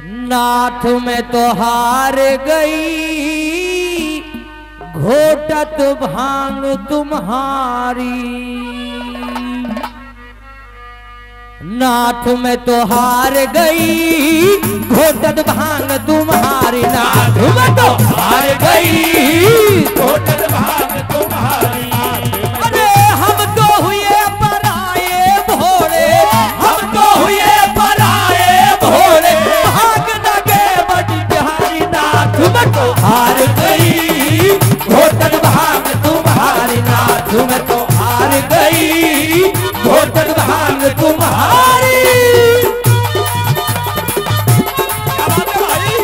नाथ में तो हार गई घोटत भांग तुम्हारी। नाथ में तो हार गई घोटत भांग तुम्हारी। नाथ में तो हार गई घोटत भांग तुम्हारी। अरे हम तो हुए पराये भोले, हम तो हुए पराये भोले, भाग लगे बड़ी बिहारी। नाथ में तो हार गई घोटत भांग तुम्हारी। नाथ में तो हार गई घोटत भांग तुम्हारी। क्या बात है भाई?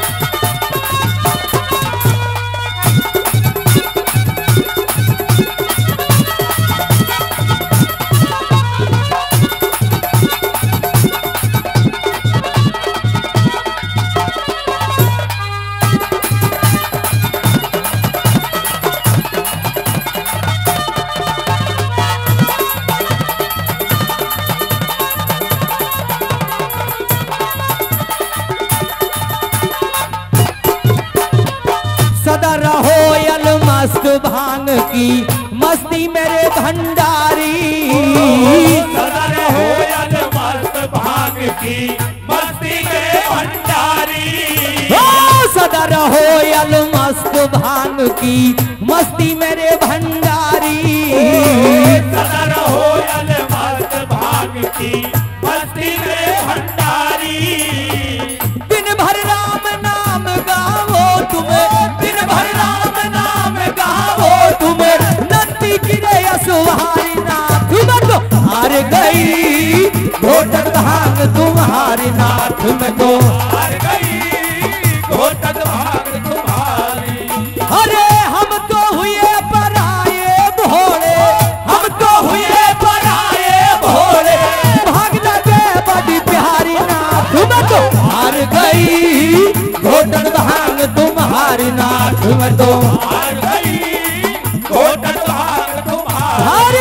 सदा रहो यल मस्त भांग की मस्ती मेरे भंडारी। सदा रहो यल मस्त भांग की मस्ती मेरे भंडारी। सदा रहो यल मस्त भांग की मस्ती मेरे भंडारी। सदा रहो यल मस्त भांग की मस्ती मेरे भंडारी। दिन भर राम नाम गावो तुम्हें, दिन भर राम नाम गावो तुम्हें, नंदी गिरे असुहारी। नाथ में तो हार गई घोटत भांग तुम्हारी। नाथ में तो हार गई घोटत भांग तुम्हारी। अरे हम तो हुए पराये भोले, हम तो हुए पराये भोले, भाग लगे बड़ी प्यारी। नाथ में तो हार गई घोटत भांग तुम्हारी। नाथ में तो हार गई घोटत भांग तुम्हारी।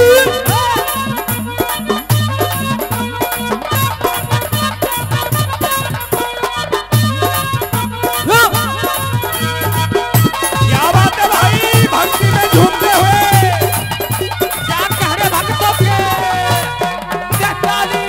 क्या बात है भाई? भक्ति में झूमते हुए क्या कह रहे भक्तों के? जय काली।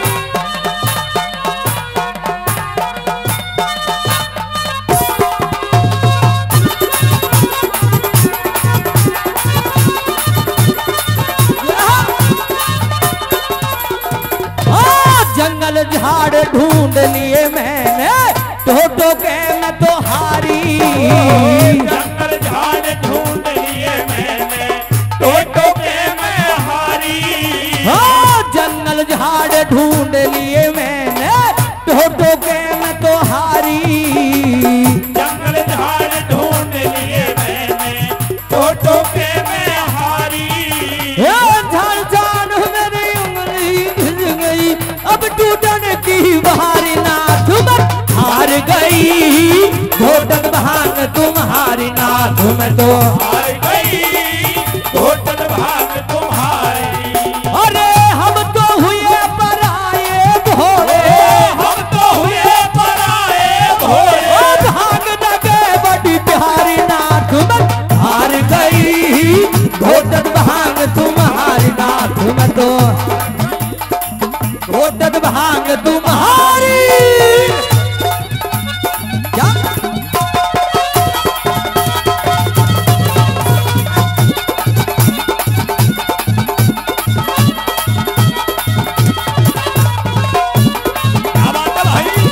जंगल झाड़ ढूंढ लिए मैंने, टोटो के मैं तो हारी। जंगल झाड़ ढूंढ लिए मैंने, टोटो के मैं हारी। जंगल झाड़ ढूंढ लिए मैंने, टोटो के मैं तो हारी। जंगल झाड़ ढूंढ लिए मैंने, टोटो के मैं हारी। झाड़ झाड़ मेरी उंगली घिस गई, अब टूटने की बारी। नाथ में हार गई घोटत भांग तुम्हारी। नाथ में तो हार गई घोटत भांग तुम्हारी। अरे हम तो हुए पराये भोले, हम तो हुए पराये भोले, भाग लगे बड़ी प्यारी। नाथ में हार गई घोटत भांग तुम्हारी। नाथ में तो घोटत भांग तुम्हारी। क्या? क्या बात है भाई?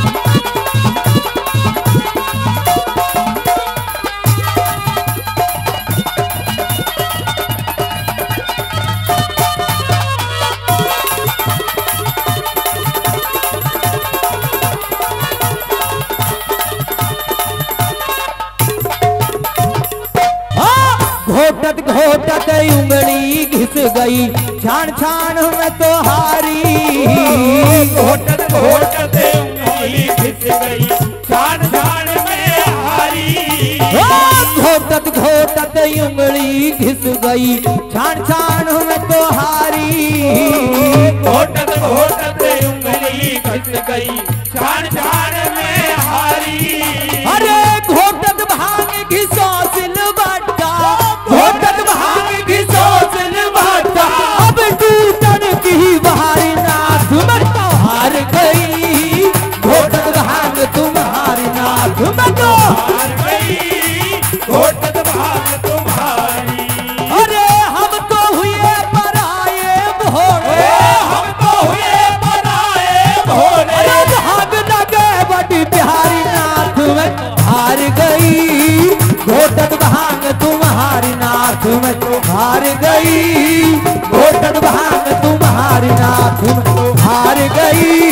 घोटत घोटत उंगली घिस गई, छान छान में तो हारी। घोटत घोटत उंगली घिस गई, छान छान में हारी। घोटत घोटत उंगली घिस गई, छान छान में तो हारी। घोटत घोटत उंगली घिस गई, छान छान तुम हार गई